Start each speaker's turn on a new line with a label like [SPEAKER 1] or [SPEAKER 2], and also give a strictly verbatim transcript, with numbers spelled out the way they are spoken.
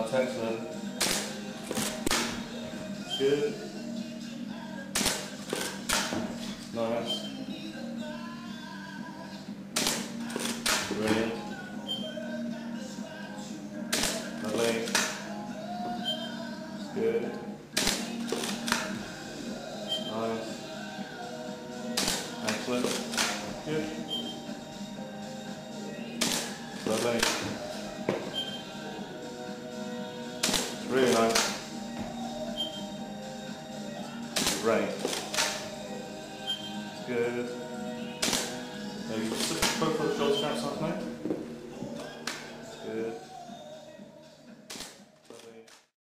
[SPEAKER 1] That's excellent. Good. Nice. Brilliant. Lovely. Good. Nice. Excellent. Good. Lovely. Really nice. Great. Good. Now you took both of the short straps off now.